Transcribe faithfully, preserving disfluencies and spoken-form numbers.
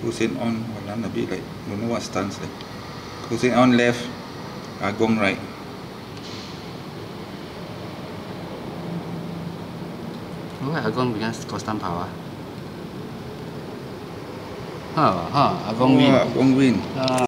Hussein on, Walan a bit like, don't know what stance like. Hussein on left, Agung right. Why Agung against constant power? Huh, huh, Agung win. Oh, Agung win. Uh,